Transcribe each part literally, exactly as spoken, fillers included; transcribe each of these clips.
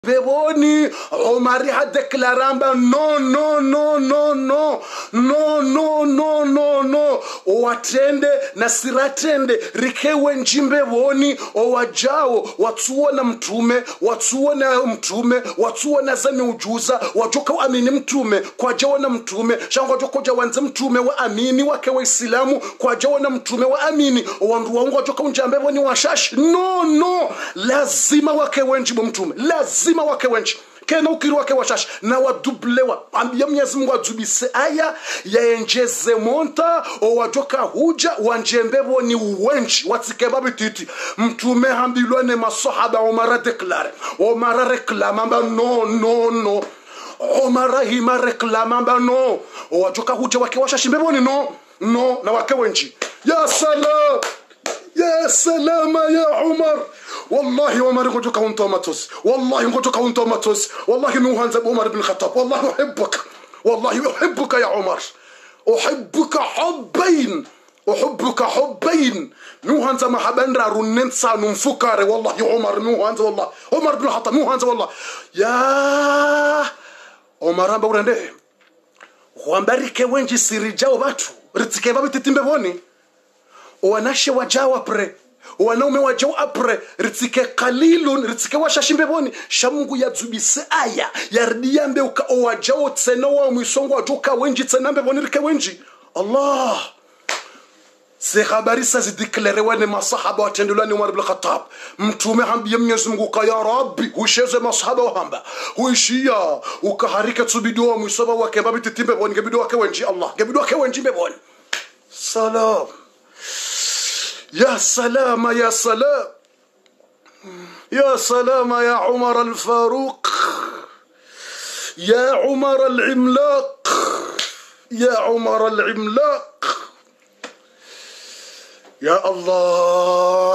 Beboni Omari ha deklaramba no no no no no no no no no no owatende na siratende rikewe njimbe boni owajao watuona mtume watuona mtume watuona zami ujuza wajoka amini mtume kwa jawana mtume shangwa joko jawanze mtume wa amini wake wa Islamu kwa jawana mtume wa amini wandu wangu wajoka unjambe boni washash no no lazima wake wenjibo mtume lazima wake wenji kena ukiri wake washash na wadublewa ambia Mwenyezi Mungu adubise aya yaenjeze monta o wajoka huja wanjembebo ni wenji watikebabu titi mtume hambilwa ne masahaba Omar deklare Omar reklama no no no Omar hima reklama no o wajoka huja wake washash mbeboni no no na wake wenji ya salam يا سلام يا عمر والله عمر غوتو كاونتو ماتوس والله غوتو كاونتو ماتوس والله نو هانز عمر بن الخطاب والله احبك والله احبك يا عمر احبك حبين احبك حبين نو هانز محبن رنن سانو مفكر والله يا عمر نو هانز والله عمر بن الخطاب نو هانز والله يا عمر باورنده خوامbarike wenji sirijao watu ritike babu titimbe boni wanashe wajao apre wanaume wajao apre ritike kalilun ritike washashimbe boni shamungu ya zubise aya yardiambe uka wajao tsena wa mwisongo wajoka wenji tsenambe boni rike wenji Allah se habari sa zidiklere wane masahaba watendulani Umar ibn Khattab mtume hambia Mwenyezi Mungu ka ya Rabbi husheze masahaba wahamba huishia ukaharika tsubido wa mwisoba wake babi titimbe boni gebido wake wenji Allah gebido wake wenji boni salam يا سلام يا سلام يا سلام يا عمر الفاروق يا عمر العملاق يا عمر العملاق يا الله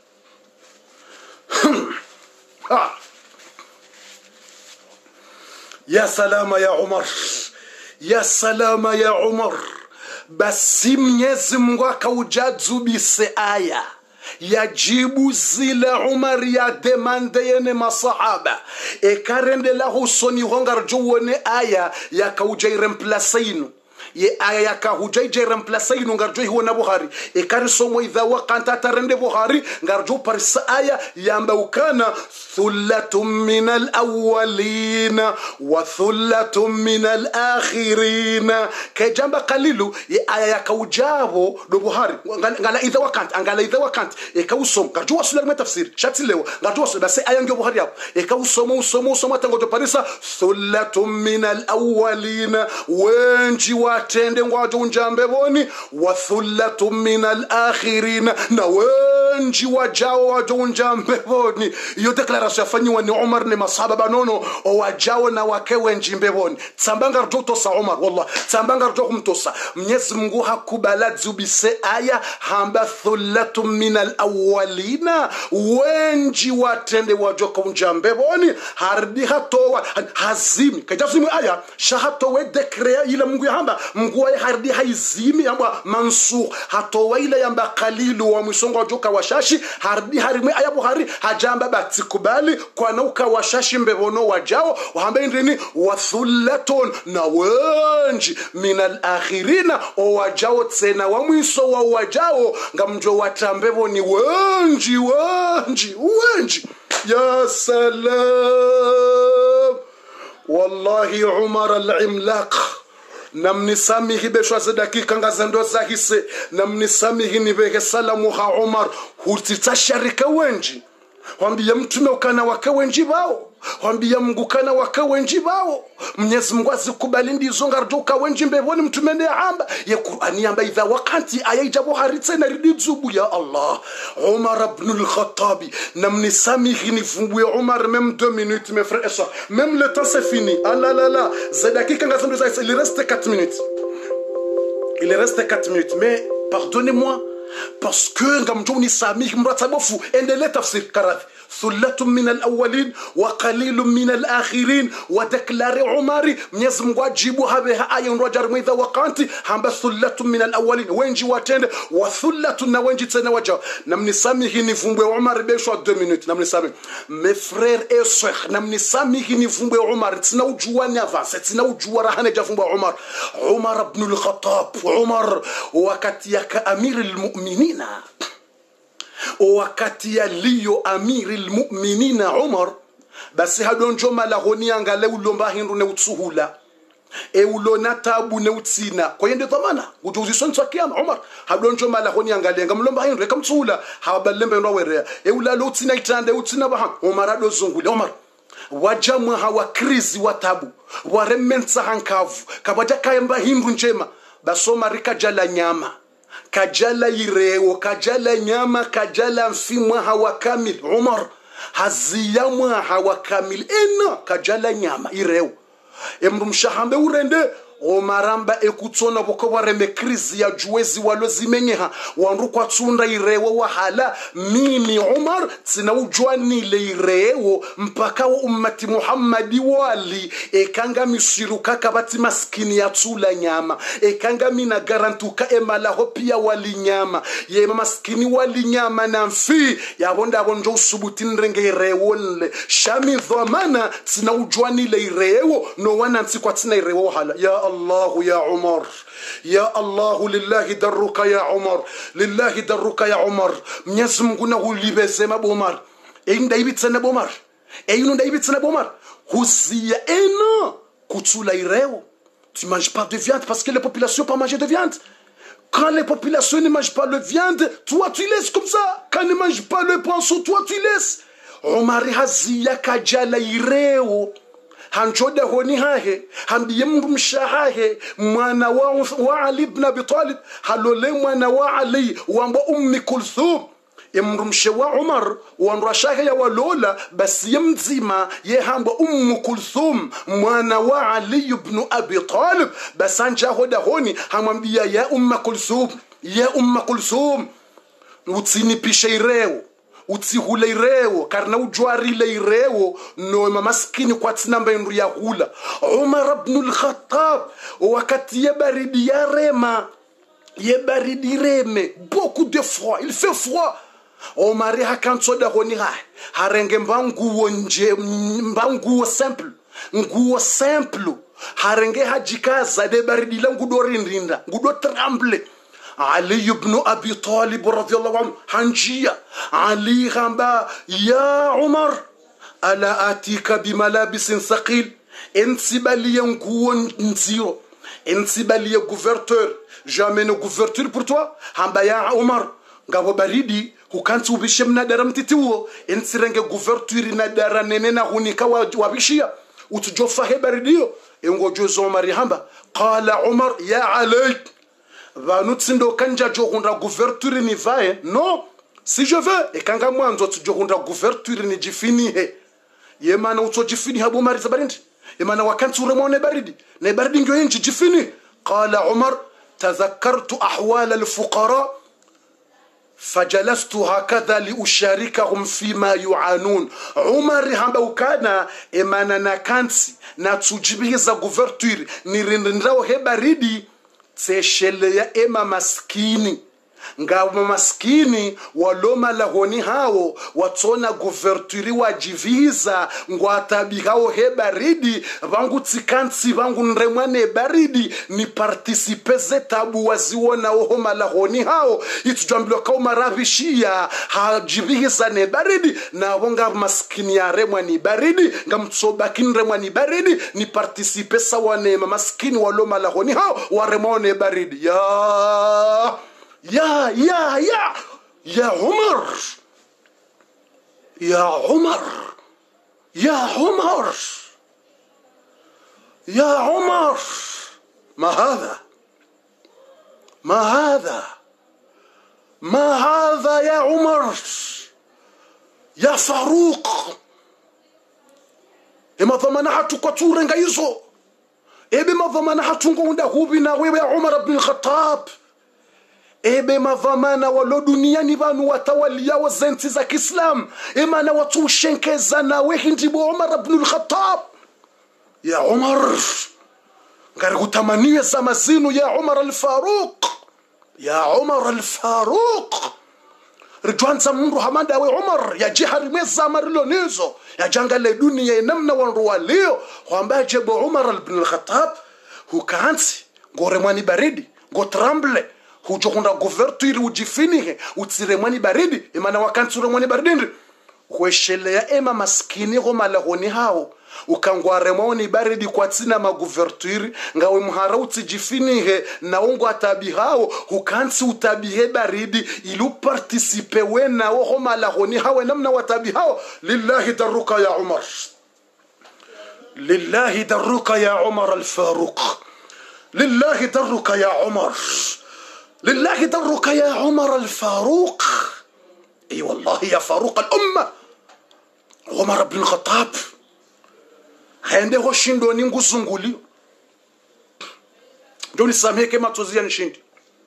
يا سلام يا عمر يا سلام يا عمر basi Mwenyezi Mungu akaujadzubise aya yajibu zile Umar ya demande yene masahaba ekarende la husoni hongar jowone aya yakauja remplace inu ye aya yakahuja remplace inu ngarjo hiwona Bukhari ekari somo idha waqanta tarende Bukhari ngarjo parisa aya yamba ukana thullatum minal awwalina wa thullatum minal akhirina kajamba qalilu ye aya yakaujabo do Bukhari ngala idha waqanta ngala idha waqanta ekausom ngarjo wasula ma tafsir shatilewa ngarjo wasula basi aya ngyo Bukhari hapo ekausomo usomo usomo tango to parisa thullatum minal awwalina wenji wa tende ngwajo unjambe boni wa thullatum minal akhirina na wenji wajao wajo unjambe boni iyo declaration yafanywa ni Umar ni masahaba banono o wajao na wake wenji mbeboni tsambanga rjoto sa Umar wallah tsambanga rjoto kumtosa Mwenyezi Mungu hakubala zubise aya hamba thullatum minal awwalina wenji watende wajo unjambe boni hardi hatowa hazimi kajazimu aya shahato we declare ile Mungu yamba Mungu ya hardi haizimi yamba mansukh hatowa ile yamba qalilu wa mwisongo wajoka washashi hardi harime aya Bukhari hajamba batikubali kwa nauka washashi mbebono wajao wahambe ndini wathullatun na wenji minal akhirina o wajao tsena wa mwiso wa wajao ngamjo watambebo ni wenji wenji wenji ya salam wallahi Umar al-Imlaq namnisamihi beshwa dakika ngazendo zahise namnisamihi nibeke salamu ha Umar hutitasharika wenji wambia mtume ukana wake wenji bao wambia Mungu kana wake wenji bao Mwenyezi Mungu azikubali ndizo ngarjoka wenji mbeboni mtume ne amba ya Qur'ani amba idha waqanti ayaja Bukhari tena ridizubu ya Allah Umar ibn al-Khattab namnisamihi nifungue Umar même deux minutes mes frères et sœurs même le temps c'est fini ah la la la za dakika ngazendo zahise il reste quatre minutes il reste quatre minutes mais pardonnez-moi parce que ngamjoni samihi mratsabofu endele tafsir karathi thullatun min alawwalin wa qalilun min alakhirin wa deklare Umari Mwenyezi Mungu ajibu habe aya ndo jarmidha wakanti hamba thullatun min alawwalin wenji watende wa thullatun na wenji tena waja namnisamihi nivumbwe Umar beshwa deux minutes namnisamihi mes frères et sœurs namnisamihi nivumbwe Umar tina ujua ni avance tina ujua rahane javumbwa Umar Umar ibn al-Khattab Umar wakati ya amir al-mu'minina wakati ya liyo amir al-mu'minina Umar basi hadonjo malahoni angale ulomba hindu ne utsuhula e ulona tabu ne utsina kwa yende dhamana ujuzi twa kiyama Umar hadonjo malahoni angale ngamlomba hindu kamtsula habalembe ndo were e ulalo utsina itande utsina baha Umar adozungule Umar wajamu hawa krizi watabu waremensa hankavu kabaja kayamba hindu njema basoma rikajala nyama kajala ireo kajala nyama kajala mfimwa hawa kamil Umar haziyamwa hawa kamil ena kajala nyama ireo emrumshahambe urende omaramba ekutsona boko wareme krizi ya juwezi walozimenyeha wanru kwa tsunda irewo wahala mimi Umar tsina ujwani le irewo mpaka wa ummati Muhammadi wali ekanga misiruka kabati maskini ya tsula nyama ekanga mina garantuka emala hopia wali nyama ye maskini wali nyama na mfi ya bonda bonjo usubuti nrenge irewo nle shami dhamana tsina ujwani le irewo no wana nsikwa tsina irewo hala ya الله يا عمر يا الله لله درك يا عمر لله درك يا عمر Mwenyezi Mungu na ulibezema Umar einda ibitsana Umar einda ibitsana Umar husia eno kutsula ireo tu manges pas de viande parce que les populations pas manger de viande quand les populations ne mangent pas de viande toi tu laisses comme ça quand ne mangent pas le poisson toi tu laisses Umar hazia kajala ireo hanjoda honi hahe hambiye mrumshahahe mwana wa, wa Ali ibn Abi Talib halole mwana wa Ali wa ummi Kulthum imrumshe wa Umar wanrashahe ya walola basi yemzima ye hamba ummu Kulthum mwana wa Ali ibn Abi Talib basanja hoda honi hamwambia ya umma Kulthum ya umma Kulthum utsini pishaireo utsihule ireo karna ujwari le ireo no maskini kwa tsinamba indu ya hula Umar ibn al-Khattab wakati ya baridi ya rema ya baridi reme beaucoup de froid il fait froid Omar hakansoda honi ha harenge mbanguo nje mbanguo simple nguo simple harenge hajikaza de baridi la ngudo rindinda ngudo tremble Ali ibn Abi Talib radiyallahu anhu hanjia Ali khamba ya Umar ala atika bimalabisin thaqil insibali nguo nziro insibali couverture j'amène couverture pour toi hamba ya Umar ngabo baridi hukanti ubishe mnadara mtitiwo insirenge couverture na dara nenena hunika wabishia utujofa he baridio engojo Umar hamba qala Umar ya Ali vanu tsindo kanja jokunda couverture ni vae non si je veux et kanga mwanzo tujokunda couverture ni jifini he yemana uto jifini habu mari zabarindi yemana wakanti uremone baridi na baridi ndio yenji jifini qala Umar tadhakkartu ahwal alfuqara فجلست هكذا لأشاركهم فيما يعانون عمر hamba ukana emana na kansi na tujibiza couverture nirindao he baridi tseshele ya ema maskini ngabo maskini waloma lahoni hao watsona couverture wajiviza ngwatabi hao he baridi vangu tsikansi vangu nremwane baridi ni participe zetabu waziona oho malahoni hao itujambilo kao maravishia hajiviza ne baridi na wonga maskini ya remwani baridi ngamtsoba kinremwani baridi ni participe sawane maskini waloma lahoni hao waremone baridi ya يا يا يا يا عمر يا عمر يا عمر يا عمر ما هذا ما هذا ما هذا يا عمر يا فاروق إما ضمنا حتوكتورن جايزو إبما ضمنا حتونكو وندا هوبنا ويا عمر بن الخطاب ebe mavamana walo duniani vanu watawalia wa zenti za Kiislam emana watu shenkeza nawe hindibo Umar ibn al-Khattab. Ya Umar, ngari kutamanie za mazinu ya Umar al-Faruq, ya Umar al-Faruq rjuanza mundu hamanda we Umar ya jihari meza marilo nizo ya jangale dunia namna wanru walio kwamba jebo Umar ibn al-Khattab hukansi gore mwani baridi go tremble hujokunda couverture ujifinihe utsire mwani baridi emana wakansure mwani baridi kweshelea ema maskini goma lahoni hao ukangware mwani baridi kwa tsina ma couverture ngawe muhara utsijifinihe na ungo atabi hao hukansi utabihe baridi ilu participe wena goma lahoni hao namna watabi hao. Lillahi daruka ya Umar, lillahi daruka ya Umar al-Faruq, lillahi daruka ya Umar, لله درك يا عمر الفاروق. اي والله يا فاروق الامه عمر بن الخطاب haende ho shindo ni nguzunguli njoni samhe ke matozia nishindi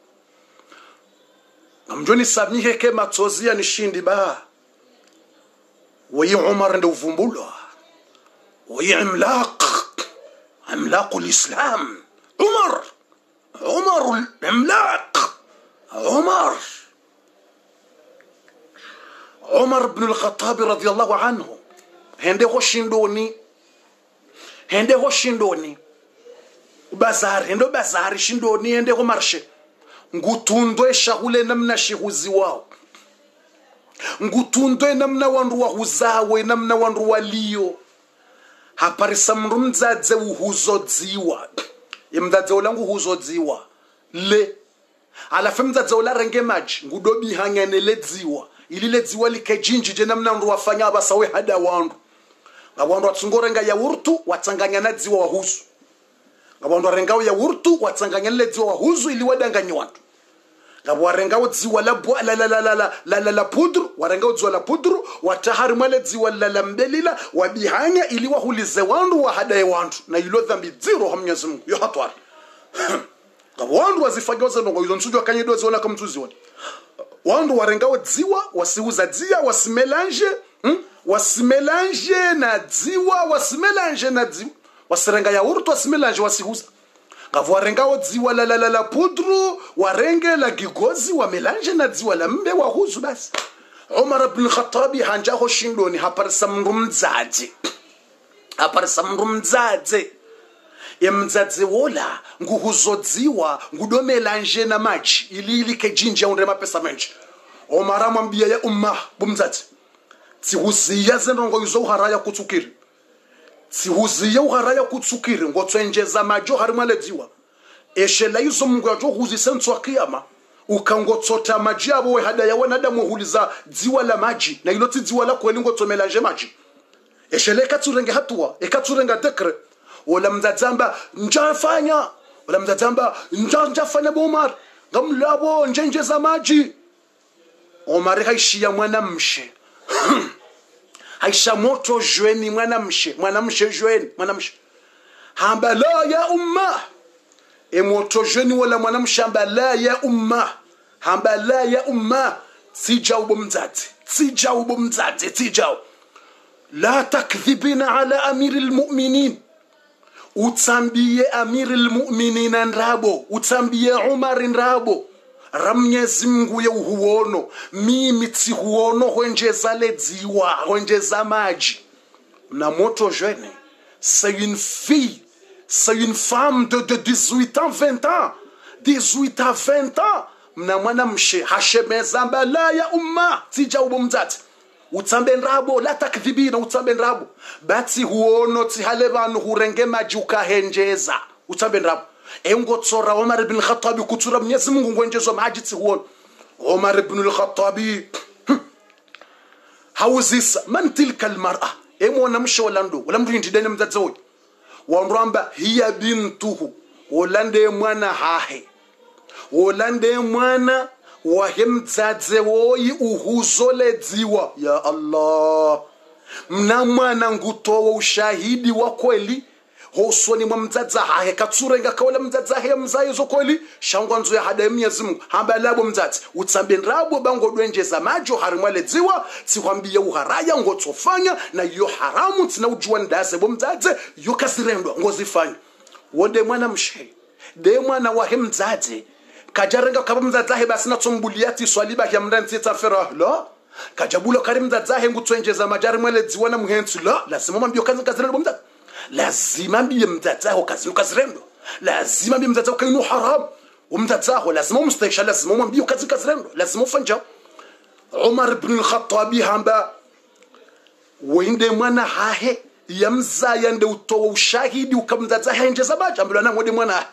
njoni samhe ke matozia nishindi ba wayi Umar ndo uvumbulwa wayi imlaq imlaq alislam Umar عمر العملاق عمر عمر بن الخطاب رضي الله عنه هنده وشندوني هنده وشندوني بازار هنده بازار شندوني هنده ومارشي ngutundo eshahule namna shihuzi wao ngutundo namna wandu wa huzawe namna wandu walio haparisa mrumzadze uhuzodziwa imdadze olangu huzodziwa le ala femdadze olarenge maji ngudobi hangene ledziwa ili ledziwa likejinji je namna ndu wafanya abasawe hada wandu ngabandu atsungorenga ya urtu watsanganya na dziwa wahuzu ngabandu arengawo ya urtu watsanganya ledziwa wahuzu ili wadanganya wandu ngabo warengawo dziwa la la la la la la la la pudru warengawo dziwa la pudru watahari male dziwa la la mbelila wabihanya ili wahulize wandu wa hadaye wandu na ilo dhambi zero ha Mwenyezi Mungu yo hatwari ngabo wandu wazifagoza ndongo izo nsujo kanyedo zola kama tuzioni wandu warengawo dziwa wasiuza dzia wasimelange hmm? wasimelange na dziwa wasimelange na dziwa wasirenga ya urtu wasimelange wasiuza ngavo warengawo dziwa la la la la pudru warenge la gigozi wa melange na dziwa la mbe wa huzu basi. Umar ibn al-Khattab hanja ho shindoni haparisa mrumzadze haparisa mrumzadze yemzadze wola nguhuzodziwa ngudomelange na maji ili ili kejinja unde mapesa menji. Umar amwambia ya umma bumzadze tsihuziya zenrongo yuzo haraya kutsukiri sihuziye uharaya kutsukiri ngo twenjeza majo harimo ledziwa eshela yuzo mungu ajo huzise ntwa kiyama ukangotsota maji abo we hada yawe nadamu huliza dziwa la maji na iloti dziwa la kweli ngo tomelange maji eshela ekatsurenge hatua ekatsurenga dekre wala mzadzamba njafanya wala mzadzamba njafanya bomar ngamlabo njenjeza maji Omar haishia mwana mshe Aisha moto jweni mwanamshe mwanamshe jweni mwanamshe hamba la ya umma e moto jweni wala mwanamshe hamba la ya umma hamba la ya umma sijaubo mzati sijaubo mzati sijau la takdhibina ala amiril mu'minin utambie amiril mu'minin nrabo utambie Umar nrabo Ramnyezi Mungu ya uhuono mimi tsihuono honjeza ledziwa honjeza maji na moto jeune c'est une fille c'est une femme de, de dix-huit ans vingt ans dix-huit à vingt ans mna mwana mshe hashemeza mbala ya umma tija ubumzati utsambe nrabo la takdhibina utsambe nrabo bati huono tihale banu hurenge maji ukahenjeza utsambe nrabo engo tsora Umar ibn al-Khattab kutura Mwenyezi Mungu ngonjezo majitsi huon Umar ibn al-Khattab hawzis man tilka al-mar'a emona msholando wala mrindi dene mzadzoyi wamramba hiya bintuhu wolande mwana hahe wolande mwana wahemdzadze woyi uhuzole dziwa ya Allah mna mwana ngutowa ushahidi wa kweli hosoni mwa mdzadza hahe katsurenga kaola mdzadza hahe mzayo zokoli shangwanzo ya hada Mwenyezi Mungu hamba labo mdzadzi utsambe ndrabo bango dwenjeza majo harimwale dziwa sikwambia uharaya ngotsofanya na yo haramu tsina ujua ndaze bo mdzadze yo kasirendwa ngozifanya wonde mwana mshe de mwana wa hemdzadze kajarenga kaba mdzadza hahe basina tsombuliati swaliba ya mranzi tsafera la kajabulo karim mdzadza hahe ngutwenjeza majari mwale dziwa na muhensu la lazima mambio kazi kasirendwa mdzadze lazima mbiye mdzadzaho kazi ukazirendo lazima mbiye mdzadzaho kainu haram umdzadzaho lazima umstekisha lazima mbiye kazi kazirendo lazima ufanja Umar ibn al-Khattab hamba wende mwana hahe yamzaya nde utowa ushahidi ukamdzadzaho njeza bacha mbilo na ngode mwana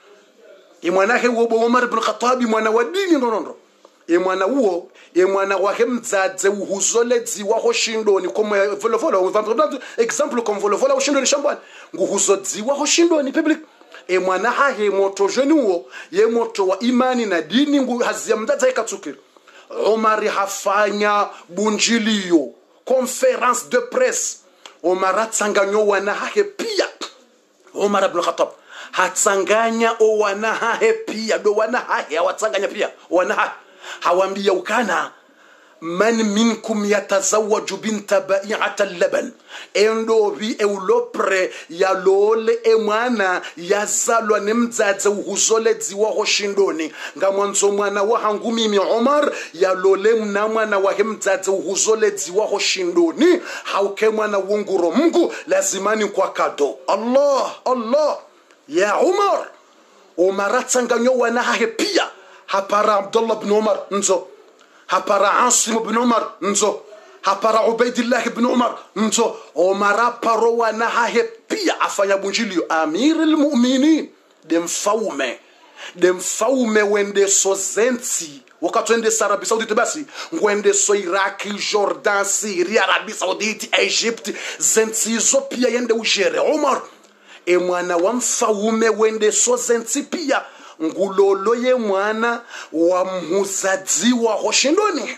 e mwana he wo Umar ibn al-Khattab mwana wa dini nonondo e mwana uo e mwana wa hemdzadze uhuzolezi wa hoshindoni comme volovolo exemple comme volovolo hoshindoni shambani nguhuzodzi wa hoshindoni public e mwana hahe moto jeni uo ye moto wa imani na dini ngu hazia mdzadze ikatsukira Omar hafanya bunjilio conference de presse Omar atsanganyo wana hahe pia Omar ibn Khattab hatsanganya o wana hahe pia do wana hahe hawatsanganya pia wana hahe hawambia ukana man minkum yatazawwaju binta ba'i'ata al-laban endo bi eulopre ya lole e mwana yazalwa nemdzadze uhuzolezi wa hoshindoni ngamwanzo mwana wa hangu mimi Umar ya lole mna mwana wa hemdzadze uhuzolezi wa hoshindoni hauke mwana wunguro Mungu lazimani kwa kado Allah Allah ya Umar Umar atsanganyo wana hahe pia hapara Abdullah ibn Umar nzo hapara Asim ibn Umar nzo hapara Ubaidillah ibn Umar nzo Umar paro wana hahe pia afanya bunjilio Amir al-Mu'minin demfaume demfaume wende so zenti wakati wende Arabia Saudite basi ngwende so Iraq Jordan Syria Arabia Saudite Egypt zenti zo pia yende ujere Umar e mwana wa mfaume wende so zenti pia ngulolo ye mwana wa mhuzadzi wa hoshindoni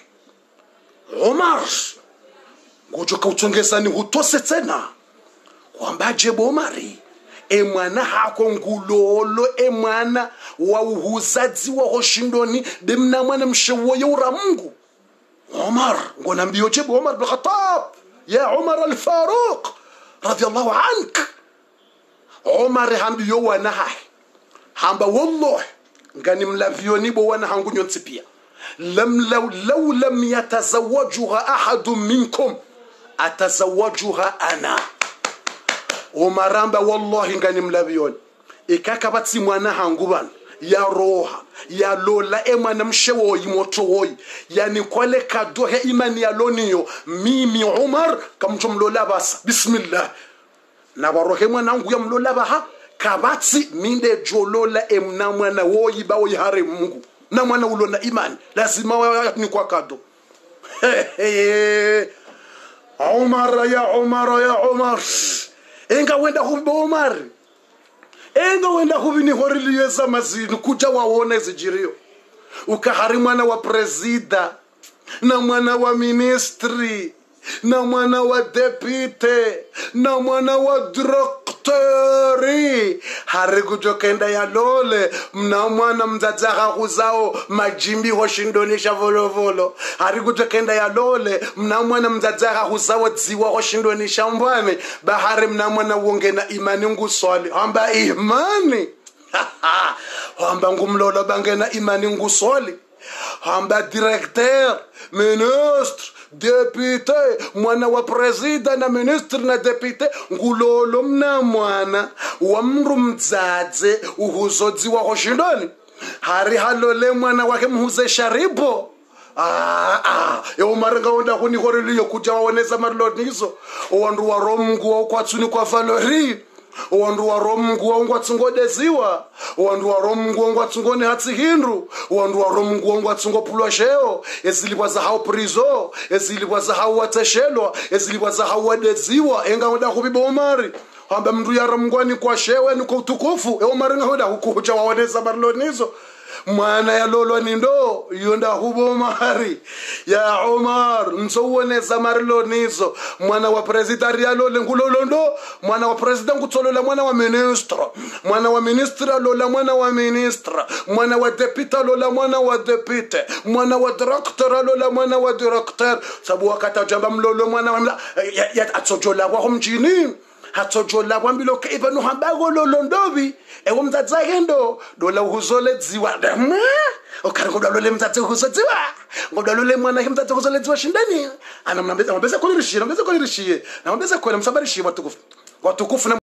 Omar ngujoka utongezani hutose tena kwamba jebo Omari e mwana hako ngulolo e mwana wa uhuzadzi wa hoshindoni demna mwana mshewo yura Mungu Omar ngona mbio jebo Omar ibn Khattab ya Umar al-Faruq radiyallahu ank Omar hambio wana hai hamba wallahi ngani mlavioni bo wana hangu nyonsi pia lam law law lam yatazawwajuha ahadun minkum atazawwajuha ana Umaramba wallahi ngani mlavioni ikaka batsi mwana hangu bana ya roha ya lola emwana mshewo yimoto woyi yani kwale kadohe imani ya loniyo mimi Umar kamjumlola bas bismillah na barohe mwana hangu ya mlola baha kabatsi minde jolola emna mwana woyi bawo yihare Mungu na mwana ulona imani lazima ni kwa kado Umar ya Umar ya Umar enga wenda hubi Umar enga wenda hubi ni horilieza mazini kuja waone zijirio ukahari mwana wa presida na mwana wa ministri na mwana wa depute na mwana wa doktori hari kujokenda ya lole mna mwana mdzadzaha kuzao majimbi hoshindonisha volo volo hari kujokenda ya lole mna mwana mdzadzaha kuzao dziwa hoshindonisha mbwane bahari mna mwana wongena imani nguswali hamba imani hamba ngumlola bangena imani nguswali hamba directeur ministre depute mwana wa president na ministre na depute ngulolo mna mwana wa mru mdzadze uhuzodzi wa hoshindoni hari halole mwana wake mhuze sharibo ah ah yo marenga onda kuni horeliyo kuja waoneza marlonizo owandu wa romngu wa kwatsuni kwa valori owandu wa romngu wa ngwatsingodeziwa owandu wa romngu wa ngwatsingone hatsihindu owandu wa romngu wa ngwatsingopulwa sheo ezilibwa za hao prizo ezilibwa za hao wateshelwa ezilibwa za hao wadeziwa enga onda kubiba Omari hamba mndu ya romngwani kwa shewe ni kwa utukufu e Omari ngahoda hukuja waoneza marlonizo mwana ya lolo nindo yonda hubo mahari ya Umar nzowoneza marilo nizo mwana wa president ya lolo ngulolondo mwana wa president kutolola mwana wa ministra mwana wa ministra lola mwana wa ministra mwana wa deputy lola mwana wa deputy mwana wa director lola mwana wa director sabu wakata jamba mlolo mwana wa ya, ya atsojola kwa mjini hatsojola kwa mbilo kaiba no hambago lolo ndobi ewo mzadza hendo dola uhuzole dziwa dama okari ngodalole mzadza uhuzodziwa ngodalole mwana mzadza uhuzole dziwa shindani ana mnambeza mnambeza kolirishie mnambeza kolirishie na mnambeza kwela msabarishi watukufu watukufu na